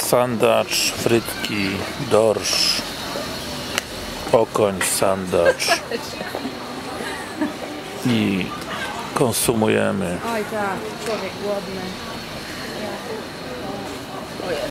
Sandacz, frytki, dorsz, okoń, sandacz i konsumujemy. Oj tak, człowiek głodny.